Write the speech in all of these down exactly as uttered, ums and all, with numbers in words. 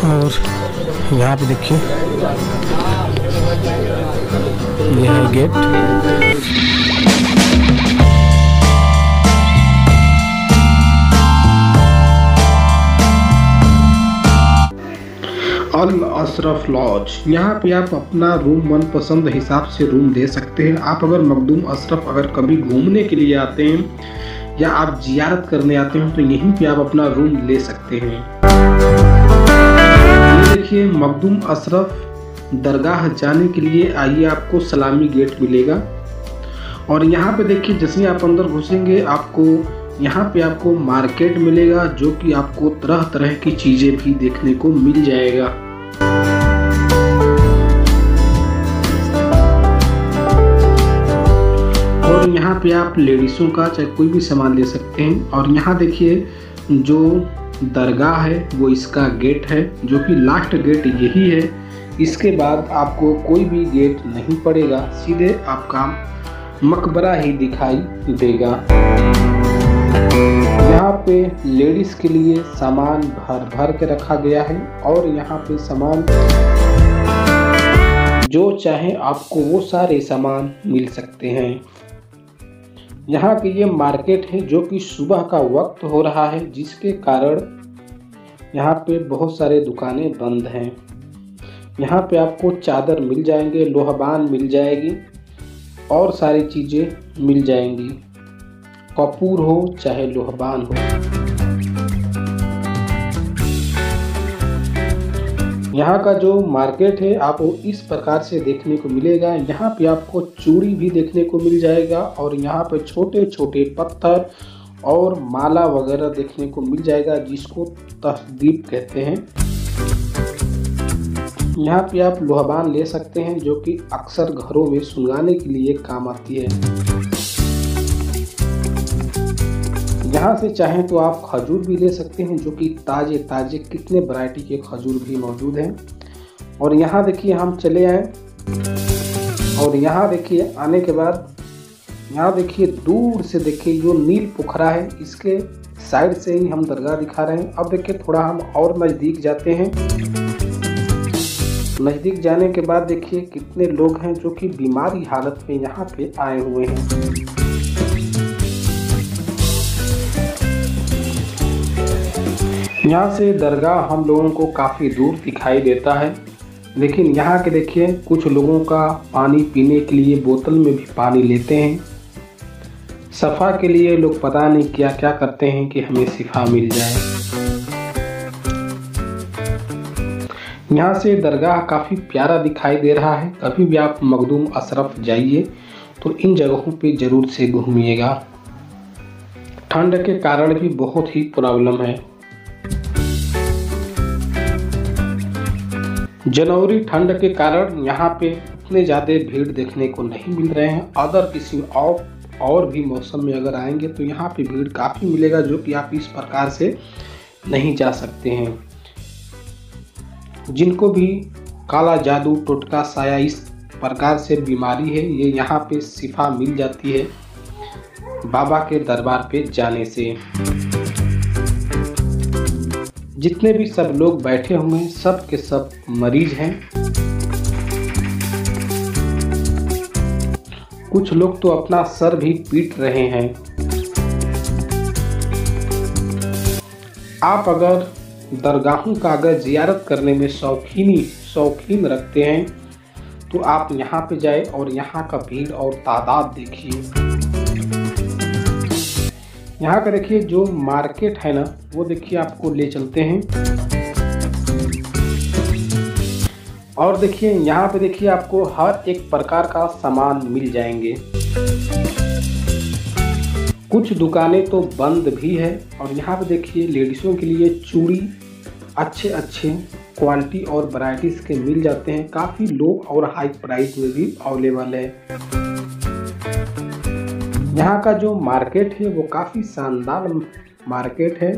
और यहाँ पे देखिए ये है गेट। अल अशरफ लॉज, यहाँ पे आप अपना रूम मनपसंद हिसाब से रूम दे सकते हैं। आप अगर मखदूम अशरफ अगर कभी घूमने के लिए आते हैं या आप जियारत करने आते हैं तो यहीं पे आप अपना रूम ले सकते हैं। ये देखिए मखदूम अशरफ दरगाह जाने के लिए आइए आपको सलामी गेट मिलेगा। और यहाँ पे देखिए जैसे आप अंदर घुसेंगे आपको यहाँ पे आपको मार्केट मिलेगा, जो कि आपको तरह तरह की चीजें भी देखने को मिल जाएगा। और यहाँ पे आप लेडीज़ों का चाहे कोई भी सामान ले सकते हैं। और यहाँ देखिए जो दरगाह है वो इसका गेट है, जो कि लास्ट गेट यही है। इसके बाद आपको कोई भी गेट नहीं पड़ेगा, सीधे आपका मकबरा ही दिखाई देगा। यहाँ पे लेडीज के लिए सामान भर भर के रखा गया है और यहाँ पे सामान जो चाहे आपको वो सारे सामान मिल सकते हैं। यहाँ पे ये मार्केट है जो कि सुबह का वक्त हो रहा है, जिसके कारण यहाँ पे बहुत सारे दुकानें बंद हैं। यहाँ पे आपको चादर मिल जाएंगे, लोहाबान मिल जाएगी और सारी चीज़ें मिल जाएंगी, कपूर हो चाहे लोहाबान हो। यहाँ का जो मार्केट है आपको इस प्रकार से देखने को मिलेगा। यहाँ पे आपको चूड़ी भी देखने को मिल जाएगा और यहाँ पे छोटे छोटे पत्थर और माला वगैरह देखने को मिल जाएगा, जिसको तहदीब कहते हैं। यहाँ पे आप लोहाबान ले सकते हैं, जो कि अक्सर घरों में सुलगाने के लिए काम आती है। यहाँ से चाहें तो आप खजूर भी ले सकते हैं, जो कि ताजे ताजे कितने वैरायटी के खजूर भी मौजूद हैं। और यहाँ देखिए हम चले आए और यहाँ देखिए आने के बाद यहाँ देखिए दूर से देखिए जो नील पोखरा है, इसके साइड से ही हम दरगाह दिखा रहे हैं। अब देखिए थोड़ा हम और नज़दीक जाते हैं। नज़दीक जाने के बाद देखिए कितने लोग हैं जो कि बीमारी हालत में यहाँ पे आए हुए हैं। यहाँ से दरगाह हम लोगों को काफ़ी दूर दिखाई देता है, लेकिन यहाँ के देखिए कुछ लोगों का पानी पीने के लिए बोतल में भी पानी लेते हैं। सफ़ा के लिए लोग पता नहीं क्या क्या करते हैं कि हमें शिफा मिल जाए। यहाँ से दरगाह काफ़ी प्यारा दिखाई दे रहा है। कभी भी आप मखदूम अशरफ जाइए तो इन जगहों पे ज़रूर से घूमिएगा। ठंड के कारण भी बहुत ही प्रॉब्लम है। जनवरी ठंड के कारण यहाँ पे उतने ज़्यादा भीड़ देखने को नहीं मिल रहे हैं। अदर किसी और और भी मौसम में अगर आएंगे तो यहाँ पे भीड़ काफ़ी मिलेगा, जो कि आप इस प्रकार से नहीं जा सकते हैं। जिनको भी काला जादू टोटका साया इस प्रकार से बीमारी है, ये यहाँ पे शिफा मिल जाती है बाबा के दरबार पे जाने से। जितने भी सब लोग बैठे हुए हैं सब के सब मरीज हैं। कुछ लोग तो अपना सर भी पीट रहे हैं। आप अगर दरगाहों का अगर जियारत करने में शौकीनी शौकीन रखते हैं तो आप यहाँ पे जाए और यहाँ का भीड़ और तादाद देखिए। यहाँ का देखिए जो मार्केट है ना, वो देखिए आपको ले चलते हैं। और देखिए यहाँ पे देखिए आपको हर एक प्रकार का सामान मिल जाएंगे। कुछ दुकानें तो बंद भी है। और यहाँ पे देखिए लेडीज़ों के लिए चूड़ी अच्छे अच्छे क्वालिटी और वैराइटीज़ के मिल जाते हैं। काफ़ी लो और हाई प्राइस में भी अवेलेबल है। यहाँ का जो मार्केट है वो काफ़ी शानदार मार्केट है।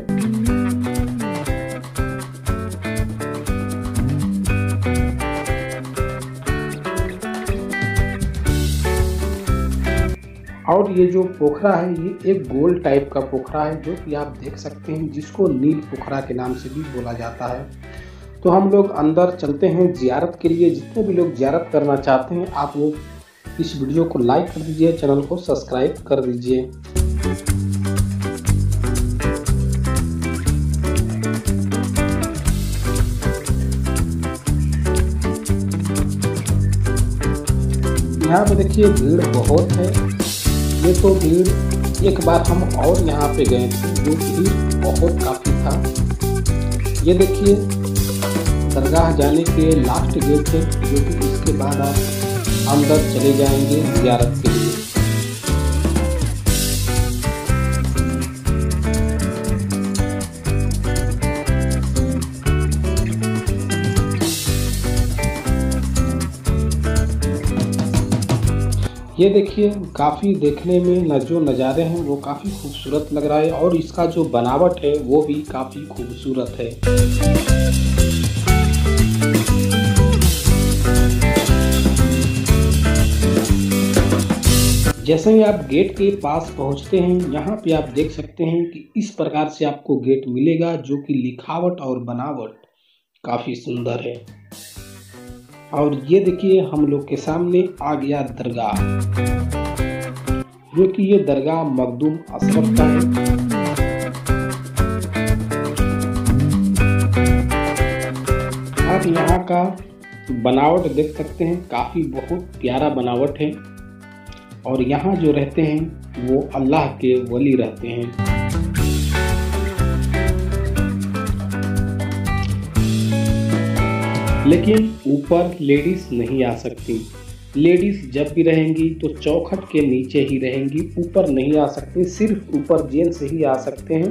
और ये जो पोखरा है ये एक गोल टाइप का पोखरा है, जो कि आप देख सकते हैं, जिसको नील पोखरा के नाम से भी बोला जाता है। तो हम लोग अंदर चलते हैं ज़ियारत के लिए। जितने भी लोग ज़ियारत करना चाहते हैं आप वो इस वीडियो को लाइक कर दीजिए, चैनल को सब्सक्राइब कर दीजिए। यहाँ पे देखिए भीड़ बहुत है। ये तो भीड़ एक बार हम और यहाँ पे गए थे, जो भीड़ बहुत काफ़ी था। ये देखिए दरगाह जाने के लास्ट गेट है, जो कि इसके बाद आप अंदर चले जाएंगे ज़ियारत के लिए। ये देखिए काफ़ी देखने में न जो नज़ारे हैं वो काफ़ी खूबसूरत लग रहा है, और इसका जो बनावट है वो भी काफ़ी खूबसूरत है। जैसे ही आप गेट के पास पहुंचते हैं, यहाँ पे आप देख सकते हैं कि इस प्रकार से आपको गेट मिलेगा, जो कि लिखावट और बनावट काफ़ी सुंदर है। और ये देखिए हम लोग के सामने आ गया दरगाह, जो कि ये दरगाह मखदूम अशरफ का है। आप यहाँ का बनावट देख सकते हैं, काफ़ी बहुत प्यारा बनावट है। और यहाँ जो रहते हैं वो अल्लाह के वली रहते हैं। लेकिन ऊपर लेडीज नहीं आ सकती। लेडीज जब भी रहेंगी तो चौखट के नीचे ही रहेंगी, ऊपर नहीं आ सकती। सिर्फ ऊपर जेंट्स ही आ सकते हैं।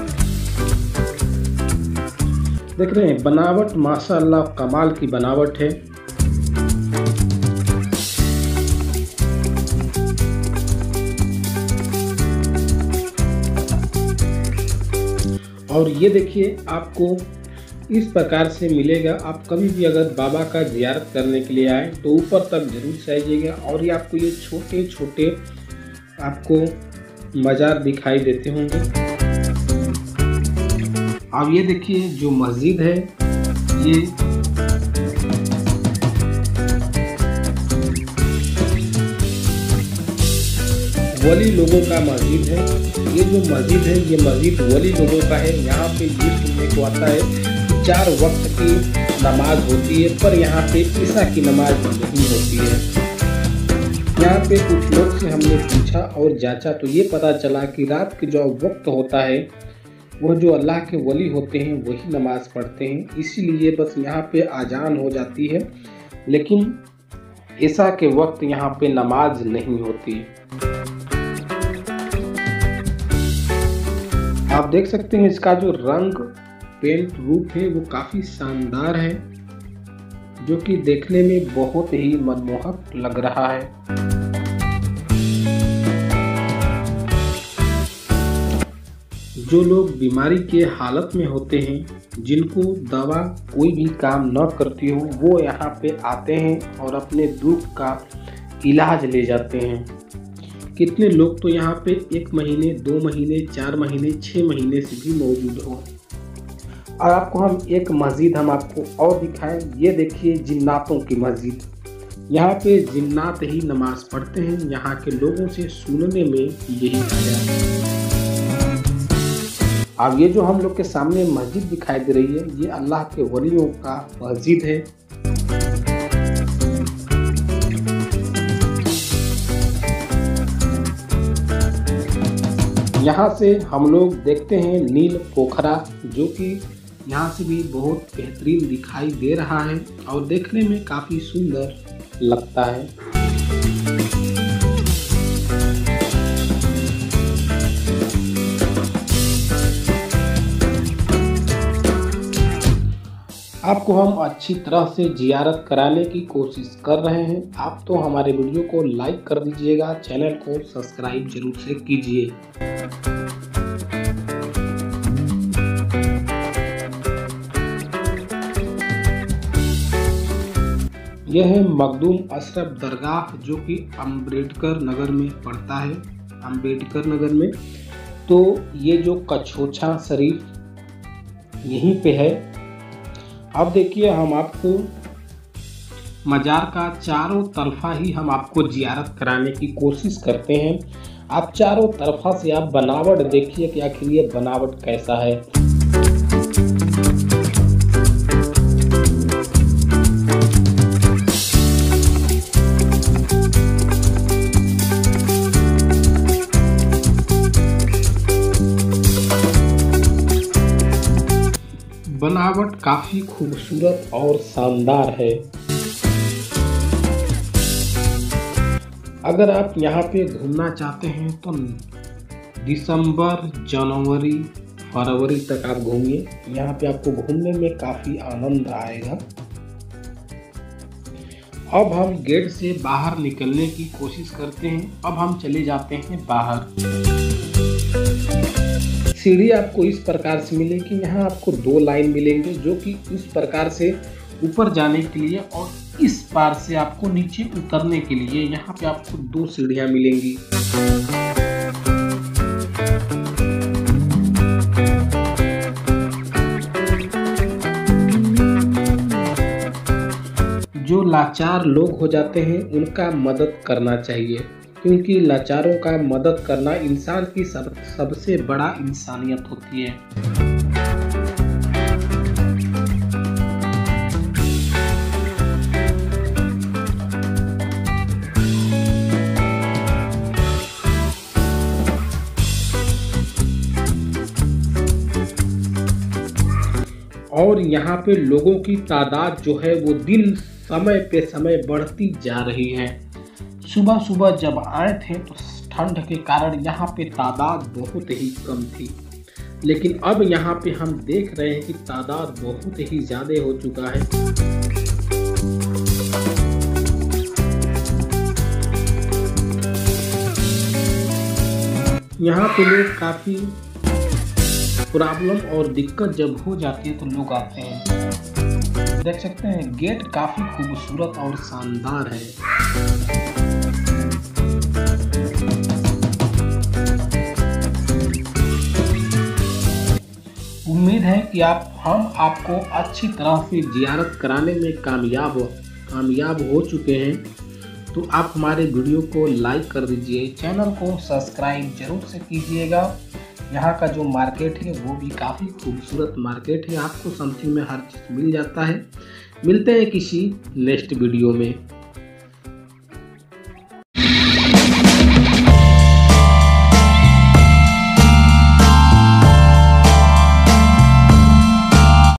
देख रहे हैं बनावट माशाअल्लाह कमाल की बनावट है। और ये देखिए आपको इस प्रकार से मिलेगा। आप कभी भी अगर बाबा का ज़ियारत करने के लिए आए तो ऊपर तक जरूर से जाइएगा। और ये आपको ये छोटे छोटे आपको मज़ार दिखाई देते होंगे। अब ये देखिए जो मस्जिद है, ये वली लोगों का मस्जिद है। ये जो मस्जिद है ये मस्जिद वली लोगों का है। यहाँ पे ये सुनने को आता है चार वक्त की नमाज होती है, पर यहाँ पे ईशा की नमाज नहीं होती है। यहाँ पे कुछ लोग से हमने पूछा और जांचा तो ये पता चला कि रात के जो वक्त होता है वो जो अल्लाह के वली होते हैं वही नमाज पढ़ते हैं। इसीलिए बस यहाँ पे आजान हो जाती है, लेकिन ईशा के वक्त यहाँ पे नमाज नहीं होती। आप देख सकते हैं इसका जो रंग पेंट रूप है वो काफ़ी शानदार है, जो कि देखने में बहुत ही मनमोहक लग रहा है। जो लोग बीमारी के हालत में होते हैं, जिनको दवा कोई भी काम न करती हो, वो यहाँ पे आते हैं और अपने दुख का इलाज ले जाते हैं। कितने लोग तो यहाँ पे एक महीने, दो महीने, चार महीने, छः महीने से भी मौजूद हो। और आपको हम एक मस्जिद हम आपको और दिखाएं। ये देखिए जिन्नातों की मस्जिद। यहाँ पे जिन्नात ही नमाज पढ़ते हैं। यहाँ के लोगों से सुनने में यही आया। अब ये जो हम लोग के सामने मस्जिद दिखाई दे रही है, ये अल्लाह के वलियों का मस्जिद है। यहाँ से हम लोग देखते हैं नील पोखरा, जो कि यहाँ से भी बहुत बेहतरीन दिखाई दे रहा है और देखने में काफ़ी सुंदर लगता है। आपको हम अच्छी तरह से ज़ियारत कराने की कोशिश कर रहे हैं। आप तो हमारे वीडियो को लाइक कर दीजिएगा, चैनल को सब्सक्राइब जरूर से कीजिए। यह है मखदूम अशरफ दरगाह, जो कि अम्बेडकर नगर में पड़ता है, अम्बेडकर नगर में। तो ये जो कछोछा शरीफ यहीं पे है। अब देखिए हम आपको मज़ार का चारों तरफा ही हम आपको ज़ियारत कराने की कोशिश करते हैं। आप चारों तरफा से आप बनावट देखिए कि आखिर ये बनावट कैसा है। बनावट काफी खूबसूरत और शानदार है। अगर आप यहाँ पे घूमना चाहते हैं तो दिसंबर, जनवरी, फरवरी तक आप घूमिए। यहाँ पे आपको घूमने में काफी आनंद आएगा। अब हम गेट से बाहर निकलने की कोशिश करते हैं। अब हम चले जाते हैं बाहर। सीढ़ी आपको इस प्रकार से मिलेगी। यहाँ आपको दो लाइन मिलेंगे जो कि इस प्रकार से ऊपर जाने के लिए और इस पार से आपको नीचे उतरने के लिए यहाँ पे आपको दो सीढ़ियाँ मिलेंगी। जो लाचार लोग हो जाते हैं उनका मदद करना चाहिए, क्योंकि लाचारों का मदद करना इंसान की सब सबसे बड़ा इंसानियत होती है। और यहाँ पे लोगों की तादाद जो है वो दिन समय पे समय बढ़ती जा रही है। सुबह सुबह जब आए थे तो ठंड के कारण यहाँ पे तादाद बहुत ही कम थी, लेकिन अब यहाँ पे हम देख रहे हैं कि तादाद बहुत ही ज़्यादा हो चुका है। यहाँ पे लोग काफ़ी प्रॉब्लम और दिक्कत जब हो जाती है तो लोग आते हैं। देख सकते हैं गेट काफ़ी खूबसूरत और शानदार है। उम्मीद है कि आप हम आपको अच्छी तरह से ज़ियारत कराने में कामयाब कामयाब हो चुके हैं। तो आप हमारे वीडियो को लाइक कर दीजिए, चैनल को सब्सक्राइब जरूर से कीजिएगा। यहाँ का जो मार्केट है वो भी काफ़ी खूबसूरत मार्केट है। आपको समथिंग में हर चीज़ मिल जाता है। मिलते हैं किसी नेक्स्ट वीडियो में।